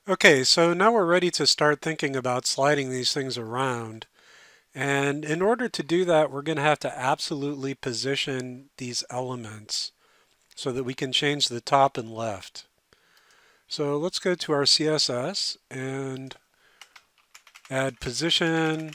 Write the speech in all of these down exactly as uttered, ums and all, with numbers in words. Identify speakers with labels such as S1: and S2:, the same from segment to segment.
S1: Okay, so now we're ready to start thinking about sliding these things around. And in order to do that, we're going to have to absolutely position these elements so that we can change the top and left. So let's go to our C S S and add position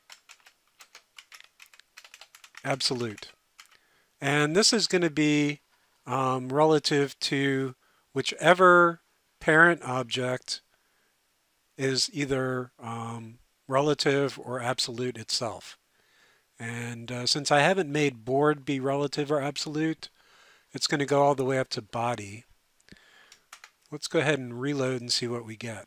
S1: absolute. And this is going to be um, relative to whichever parent object is either um, relative or absolute itself. And uh, since I haven't made board be relative or absolute, it's going to go all the way up to body. Let's go ahead and reload and see what we get.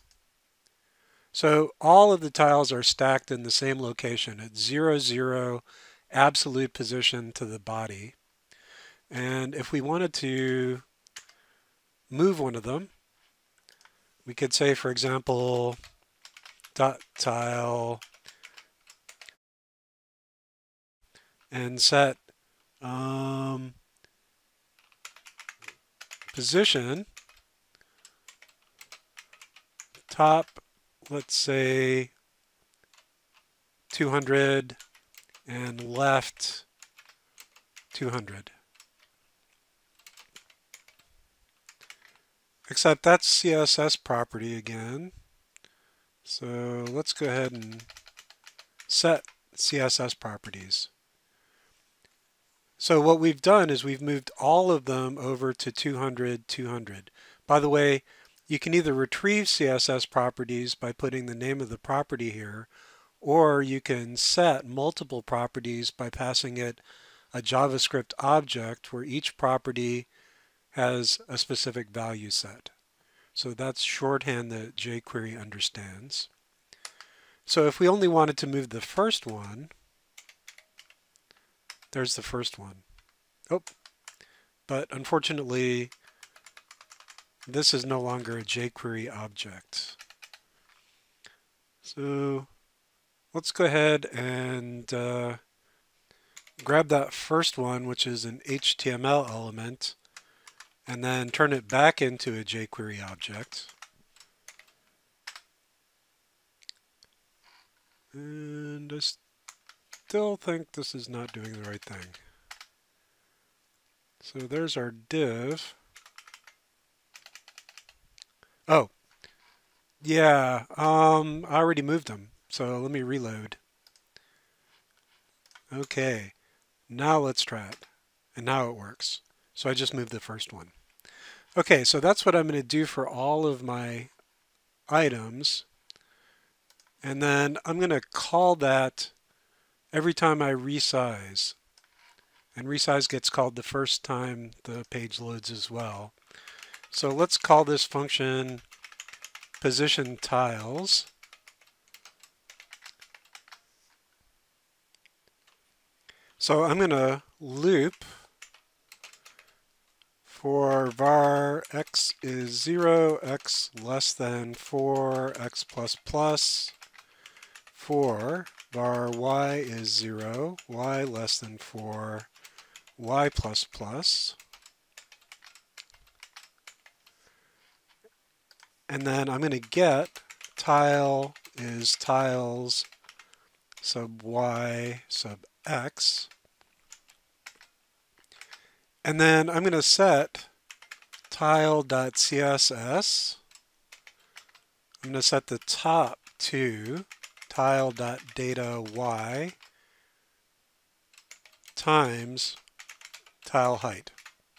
S1: So all of the tiles are stacked in the same location at zero, zero, absolute position to the body. And if we wanted to move one of them, we could say, for example, dot tile and set um, position top, let's say two hundred, and left two hundred. Except that's C S S property again. So let's go ahead and set C S S properties. So what we've done is we've moved all of them over to two hundred, two hundred. By the way, you can either retrieve C S S properties by putting the name of the property here, or you can set multiple properties by passing it a JavaScript object where each property has a specific value set. So that's shorthand that jQuery understands. So if we only wanted to move the first one, there's the first one. Oh, but unfortunately, this is no longer a jQuery object. So let's go ahead and uh, grab that first one, which is an H T M L element, and then turn it back into a jQuery object. And I still think this is not doing the right thing. So there's our div. Oh, yeah, um, I already moved them. So let me reload. Okay, now let's try it. And now it works. So I just moved the first one. Okay, so that's what I'm going to do for all of my items. And then I'm going to call that every time I resize. And resize gets called the first time the page loads as well. So let's call this function position tiles. So I'm going to loop for var x is zero, x less than four, x plus plus, for var y is zero, y less than four, y plus plus. And then I'm going to get tile is tiles sub y sub x. And then I'm going to set tile.css. I'm going to set the top to tile.data y times tile height.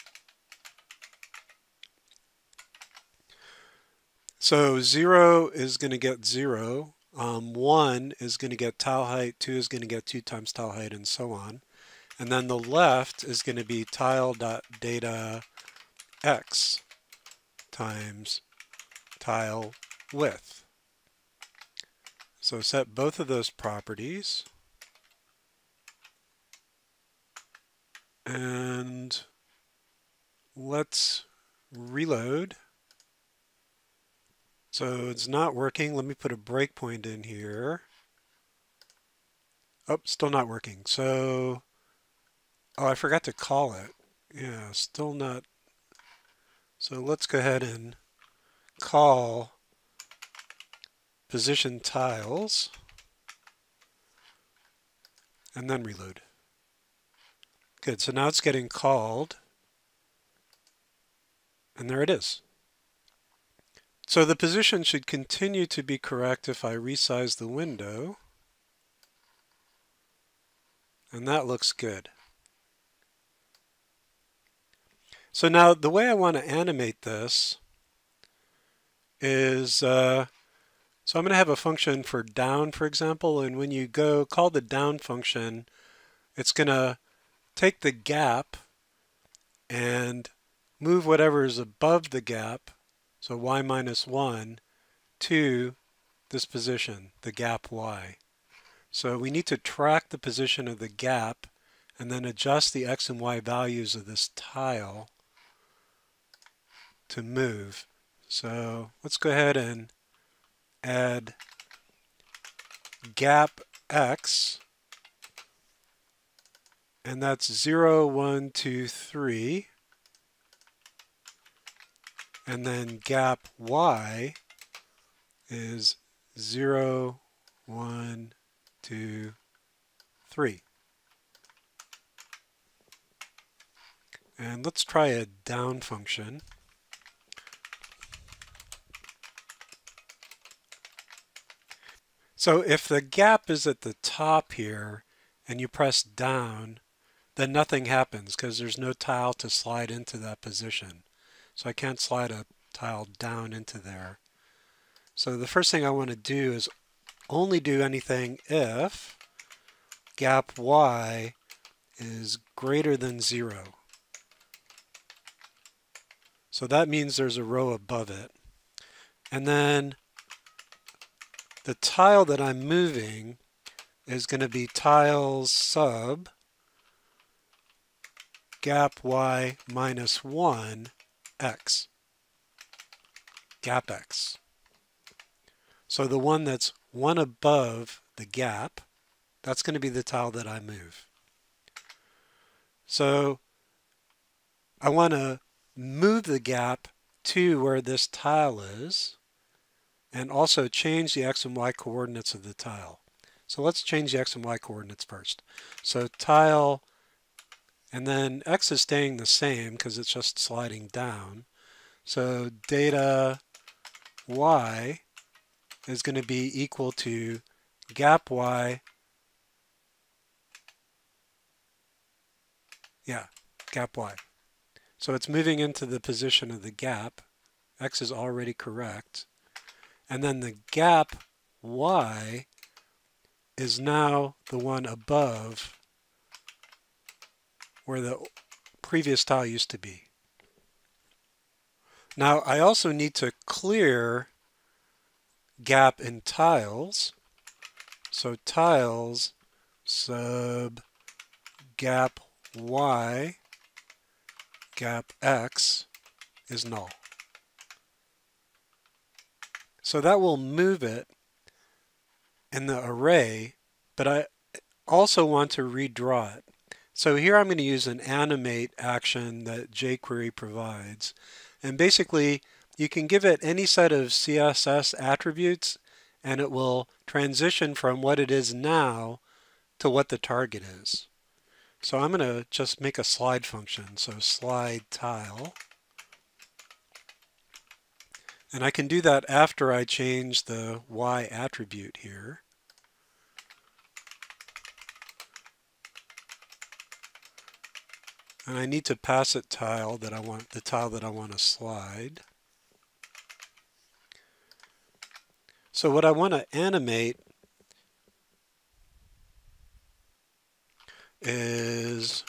S1: So zero is going to get zero, um, one is going to get tile height, two is going to get two times tile height, and so on. And then the left is going to be tile.data x times tile width. So set both of those properties. And let's reload. So it's not working. Let me put a breakpoint in here. Oh, still not working. So, oh, I forgot to call it. Yeah, still not. So let's go ahead and call position tiles, and then reload. Good, so now it's getting called, and there it is. So the position should continue to be correct if I resize the window, and that looks good. So now the way I want to animate this is, uh, so I'm going to have a function for down, for example, and when you go call the down function, it's going to take the gap and move whatever is above the gap, so y minus one, to this position, the gap y. So we need to track the position of the gap and then adjust the x and y values of this tile to move. So let's go ahead and add gap x, and that's zero, one, two, three, and then gap y is zero, one, two, three. And let's try a down function. So if the gap is at the top here and you press down, then nothing happens because there's no tile to slide into that position. So I can't slide a tile down into there. So the first thing I want to do is only do anything if gap y is greater than zero. So that means there's a row above it. And then the tile that I'm moving is going to be tiles sub gap y minus one x, gap x. So the one that's one above the gap, that's going to be the tile that I move. So I want to move the gap to where this tile is and also change the x and y coordinates of the tile. So let's change the x and y coordinates first. So tile, and then x is staying the same because it's just sliding down. So data y is going to be equal to gap y, yeah, gap y. So it's moving into the position of the gap. X is already correct. And then the gap y is now the one above where the previous tile used to be. Now I also need to clear gap in tiles. So tiles sub gap y gap x is null. So that will move it in the array, but I also want to redraw it. So here I'm going to use an animate action that jQuery provides. And basically, you can give it any set of C S S attributes, and it will transition from what it is now to what the target is. So I'm going to just make a slide function. So slide tile. And I can do that after I change the y attribute here. And I need to pass it tile that I want, the tile that I want to slide. So what I want to animate is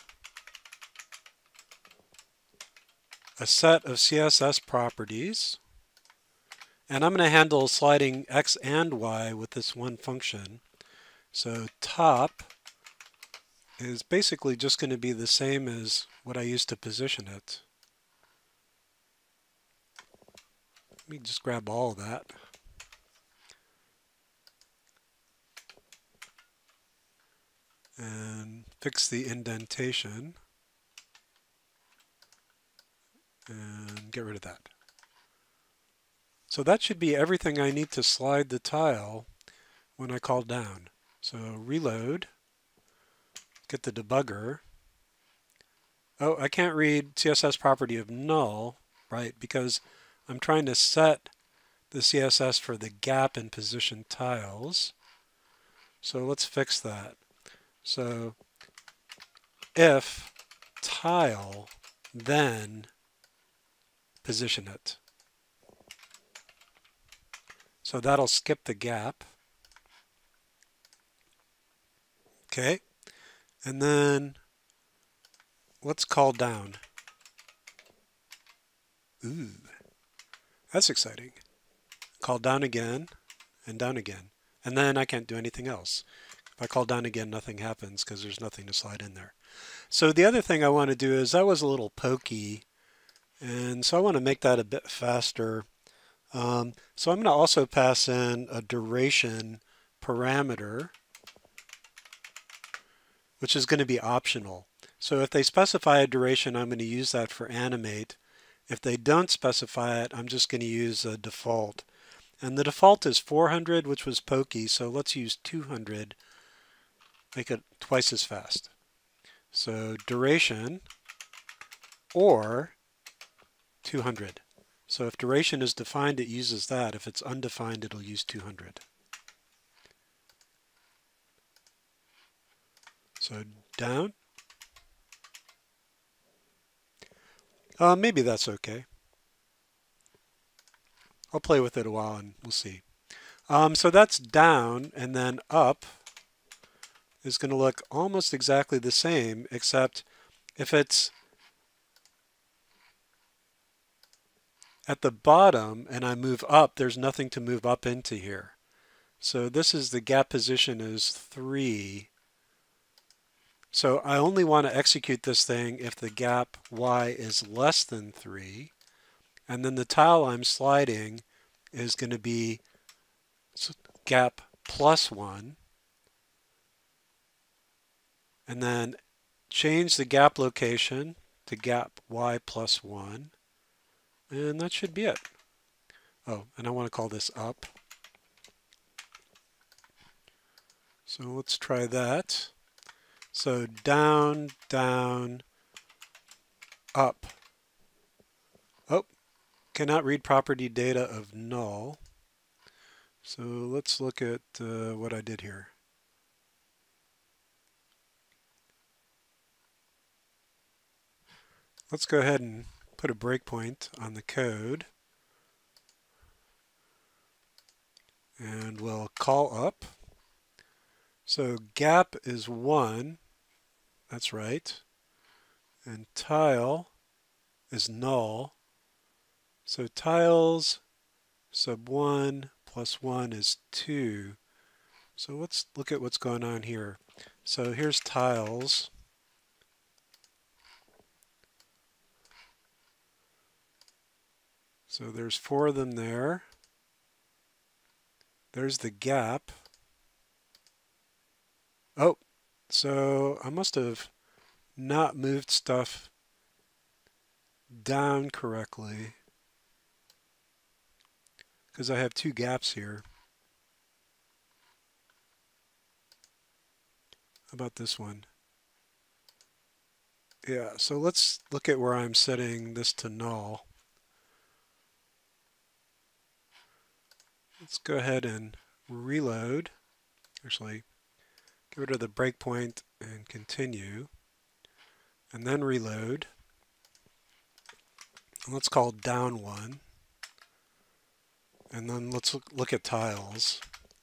S1: a set of C S S properties. And I'm going to handle sliding x and y with this one function. So top is basically just going to be the same as what I used to position it. Let me just grab all of that. And fix the indentation. And get rid of that. So that should be everything I need to slide the tile when I call down. So reload, get the debugger. Oh, I can't read C S S property of null, right? Because I'm trying to set the C S S for the gap and position tiles. So let's fix that. So if tile, then position it. So that'll skip the gap. Okay. And then let's call down. Ooh, that's exciting. Call down again and down again. And then I can't do anything else. If I call down again, nothing happens because there's nothing to slide in there. So the other thing I want to do is that was a little pokey. And so I want to make that a bit faster. Um, so I'm going to also pass in a duration parameter, which is going to be optional. So if they specify a duration, I'm going to use that for animate. If they don't specify it, I'm just going to use a default. And the default is four hundred, which was pokey, so let's use two hundred, make it twice as fast. So duration or two hundred. So if duration is defined, it uses that. If it's undefined, it'll use two hundred. So down. Uh, maybe that's okay. I'll play with it a while and we'll see. Um, so that's down, and then up is going to look almost exactly the same, except if it's at the bottom and I move up, there's nothing to move up into here. So this is the gap position is three. So I only want to execute this thing if the gap y is less than three. And then the tile I'm sliding is going to be gap plus one. And then change the gap location to gap y plus one. And that should be it. Oh, and I want to call this up. So let's try that. So down, down, up. Oh, cannot read property data of null. So let's look at uh, what I did here. Let's go ahead and put a breakpoint on the code. And we'll call up. So gap is one. That's right. And tile is null. So tiles sub one plus one is two. So let's look at what's going on here. So here's tiles. So there's four of them there. There's the gap. Oh, so I must have not moved stuff down correctly because I have two gaps here. How about this one? Yeah, so let's look at where I'm setting this to null. Let's go ahead and reload. Actually, get rid of the breakpoint and continue. And then reload. And let's call down one. And then let's look, look at tiles.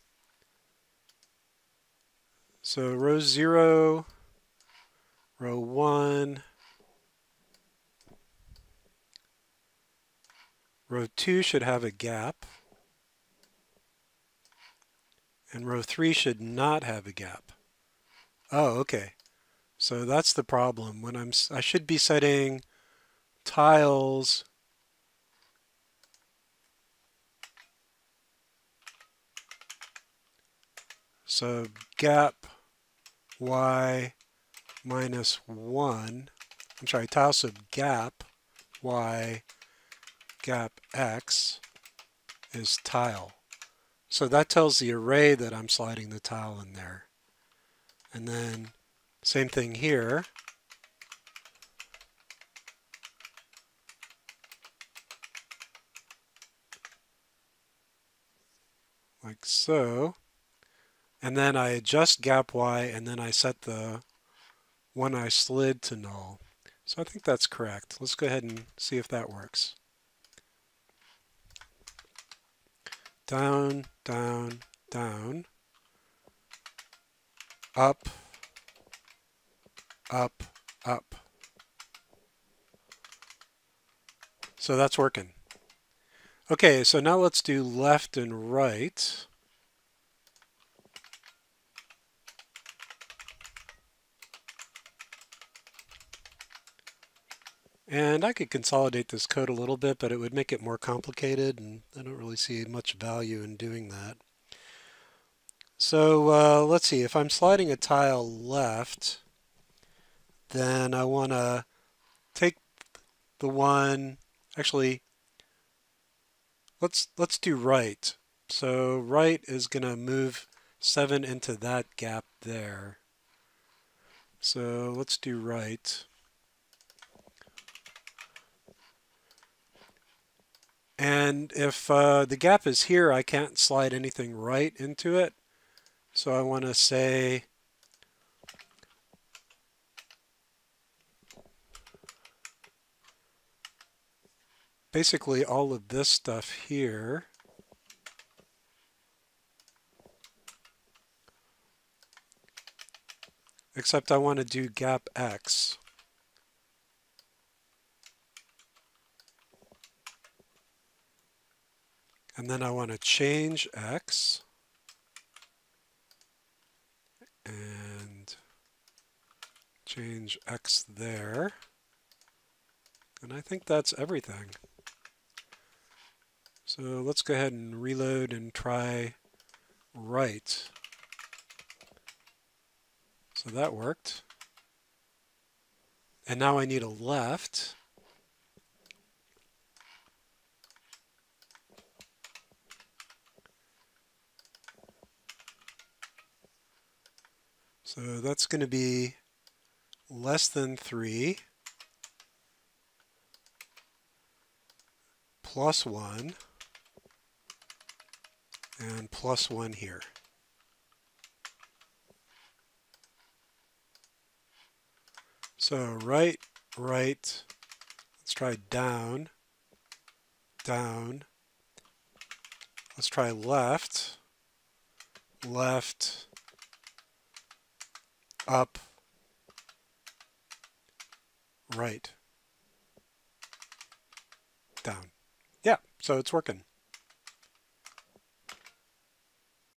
S1: So row zero, row one, row two should have a gap. And row three should not have a gap. Oh, okay. So that's the problem. When I'm, I should be setting tiles so gap y minus one. I'm sorry, tile sub gap y gap x. is tile. So that tells the array that I'm sliding the tile in there. And then same thing here. Like so. And then I adjust gap Y, and then I set the one I slid to null. So I think that's correct. Let's go ahead and see if that works. Down, down, down, up, up, up. So that's working. Okay, so now let's do left and right. And I could consolidate this code a little bit, but it would make it more complicated, and I don't really see much value in doing that. So uh, let's see, if I'm sliding a tile left, then I want to take the one, actually, let's, let's do right. So right is going to move seven into that gap there. So let's do right. And if uh, the gap is here, I can't slide anything right into it. So I want to say basically all of this stuff here, except I want to do gap X. And then I want to change X and change X there. And I think that's everything. So let's go ahead and reload and try right. So that worked. And now I need a left. So that's going to be less than three plus one and plus one here. So right, right, let's try down, down. Let's try left, left, up, right, down. Yeah, so it's working.